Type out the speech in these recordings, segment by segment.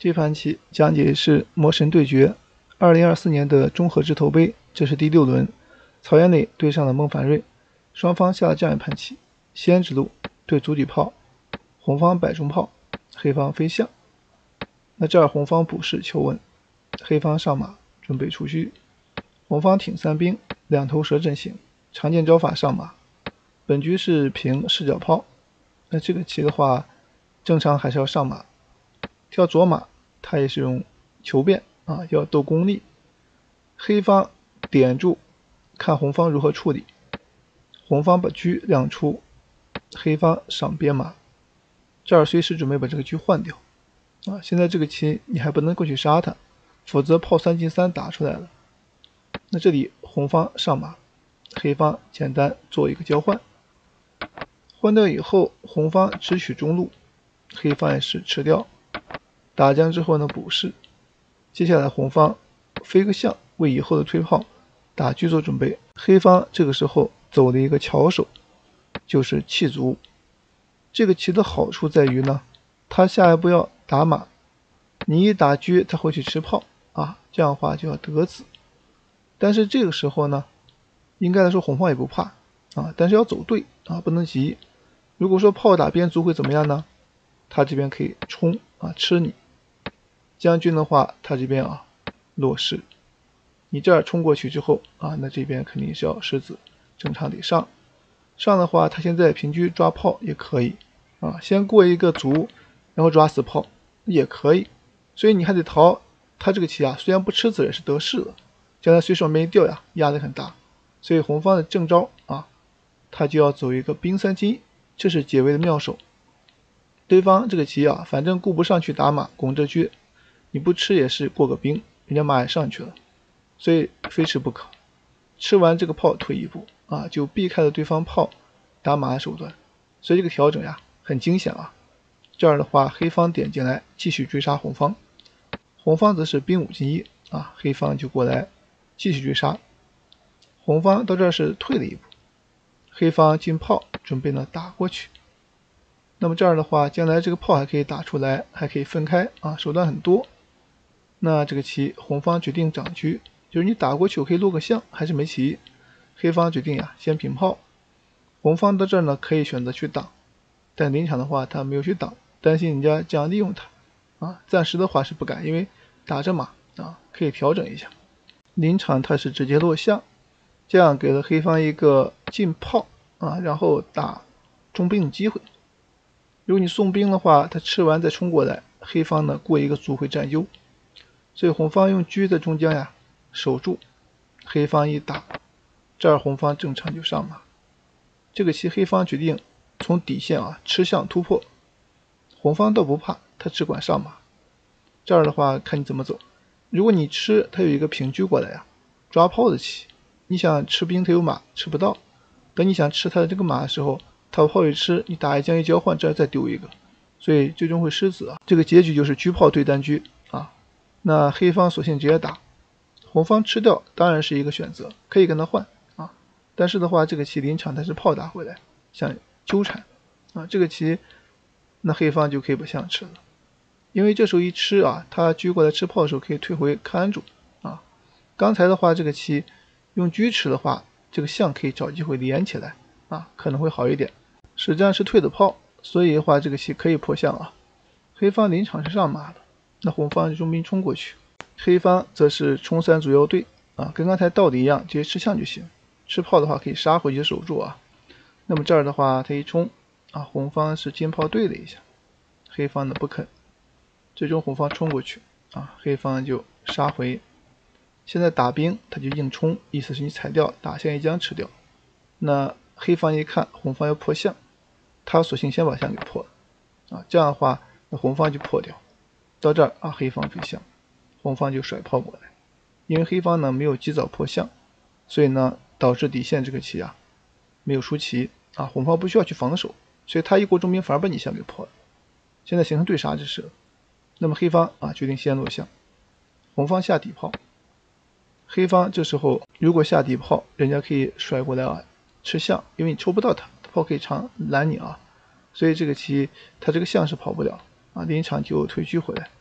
这盘棋讲解是魔神对决2024年的中和制头杯，这是第6轮，曹岩磊对上了孟凡瑞，双方下了这样一盘棋：先指路对主底炮，红方摆中炮，黑方飞象。那这儿红方补士求稳，黑方上马准备出车，红方挺三兵，两头蛇阵型，常见招法上马。本局是平视角炮，那这个棋的话，正常还是要上马。跳左马，他也是用求变啊，要斗功力。黑方点住，看红方如何处理。红方把车亮出，黑方上边马，这儿随时准备把这个车换掉啊。现在这个棋你还不能过去杀他，否则炮3进3打出来了。那这里红方上马，黑方简单做一个交换，换掉以后，红方只取中路，黑方也是吃掉。打将之后呢，补士。接下来红方飞个象，为以后的推炮打车做准备。黑方这个时候走了一个巧手，就是弃卒。这个棋的好处在于呢，他下一步要打马，你一打车他会去吃炮啊，这样的话就要得子。但是这个时候呢，应该来说红方也不怕啊，但是要走对啊，不能急。如果说炮打边卒会怎么样呢？他这边可以冲啊，吃你。将军的话，他这边啊落士，你这儿冲过去之后啊，那这边肯定是要失子，正常得上。上的话，他现在平车抓炮也可以啊，先过一个卒，然后抓死炮也可以。所以你还得逃。他这个棋啊，虽然不吃子也是得势了，将来随手没掉呀，压力很大。所以红方的正招啊，他就要走一个兵3进1，这是解围的妙手。对方这个棋啊，反正顾不上去打马拱着车，你不吃也是过个兵，人家马也上去了，所以非吃不可。吃完这个炮退一步啊，就避开了对方炮打马的手段，所以这个调整呀很惊险啊。这样的话，黑方点进来继续追杀红方，红方则是兵5进1啊，黑方就过来继续追杀。红方到这儿是退了一步，黑方进炮准备呢打过去。那么这样的话，将来这个炮还可以打出来，还可以分开啊，手段很多。那这个棋红方决定长车，就是你打过去我可以落个象，还是没棋。黑方决定呀先平炮，红方到这儿呢可以选择去挡，但临场的话他没有去挡，担心人家这样利用他啊，暂时的话是不敢，因为打着马啊可以调整一下。临场他是直接落象，这样给了黑方一个进炮啊，然后打中兵的机会。如果你送兵的话，他吃完再冲过来，黑方呢过一个卒会占优，所以红方用车在中间呀守住，黑方一打，这儿红方正常就上马。这个棋黑方决定从底线啊吃象突破，红方倒不怕，他只管上马。这儿的话看你怎么走，如果你吃，他有一个平车过来呀，抓炮的棋，你想吃兵他有马吃不到，等你想吃他的这个马的时候，他炮一吃，你打一将一交换，这儿再丢一个，所以最终会失子啊。这个结局就是车炮对单车啊。那黑方索性直接打，红方吃掉当然是一个选择，可以跟他换啊。但是的话，这个棋临场他是炮打回来，想纠缠啊，这个棋那黑方就可以把象吃了，因为这时候一吃啊，他车过来吃炮的时候可以退回看住啊。刚才的话，这个棋用车吃的话，这个象可以找机会连起来啊，可能会好一点。实战是退的炮，所以的话这个棋可以破象啊。黑方临场是上马的，那红方就中兵冲过去，黑方则是冲3卒要对啊，跟刚才道理一样，直接吃象就行。吃炮的话可以杀回去守住啊。那么这儿的话，他一冲啊，红方是金炮对了一下，黑方呢不肯，最终红方冲过去啊，黑方就杀回。现在打兵他就硬冲，意思是你踩掉，打象一将吃掉。那黑方一看红方要破象，他索性先把象给破了啊，这样的话那红方就破掉。到这儿啊，黑方飞象，红方就甩炮过来。因为黑方呢没有及早破象，所以呢导致底线这个棋啊没有出棋啊，红方不需要去防守，所以他一过中兵反而把你象给破了。现在形成对杀之势了。那么黑方啊决定先落象，红方下底炮。黑方这时候如果下底炮，人家可以甩过来啊吃象，因为你抽不到他，炮可以长拦你啊，所以这个棋他这个象是跑不了啊，临场就退车回来，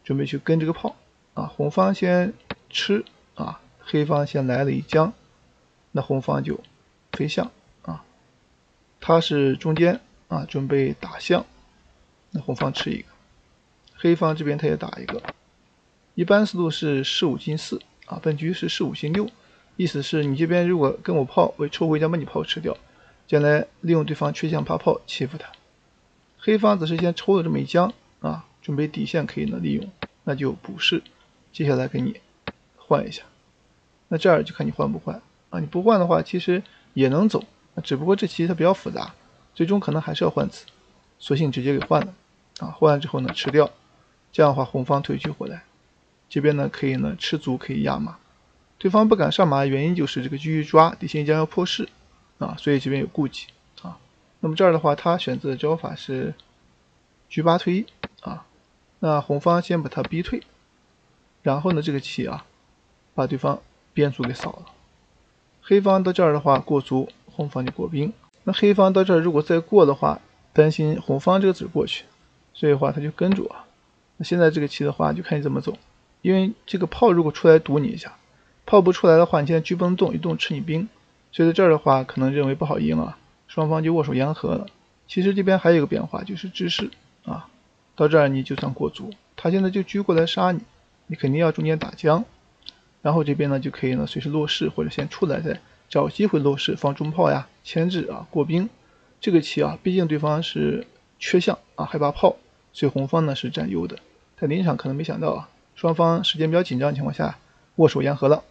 准备去跟这个炮啊，红方先吃啊，黑方先来了一将，那红方就飞象啊，他是中间啊，准备打象，那红方吃一个，黑方这边他也打一个，一般思路是士5进4啊，本局是士5进6，意思是你这边如果跟我炮，我抽回将把你炮吃掉，将来利用对方缺象爬炮欺负他。黑方则是先抽了这么一将啊，准备底线可以呢利用，那就补士，接下来给你换一下，那这儿就看你换不换啊，你不换的话其实也能走，只不过这棋它比较复杂，最终可能还是要换子，索性直接给换了啊，换完之后呢吃掉，这样的话红方退车回来，这边呢可以呢吃卒可以压马，对方不敢上马原因就是这个车抓底线将要破士啊，所以这边有顾忌啊。那么这儿的话他选择的招法是车8退1啊，那红方先把他逼退，然后呢这个棋啊把对方边卒给扫了，黑方到这儿的话过卒，红方就过兵，那黑方到这儿如果再过的话，担心红方这个子过去，所以的话他就跟住啊。那现在这个棋的话就看你怎么走，因为这个炮如果出来堵你一下，炮不出来的话，你现在车不能动，一动吃你兵，所以在这儿的话可能认为不好赢啊，双方就握手言和了。其实这边还有一个变化就是支士啊，到这儿你就算过卒，他现在就车过来杀你，你肯定要中间打将，然后这边呢就可以呢随时落士或者先出来再找机会落士放中炮呀，牵制啊过兵。这个棋啊毕竟对方是缺象啊害怕炮，所以红方呢是占优的，但临场可能没想到啊，双方时间比较紧张的情况下握手言和了。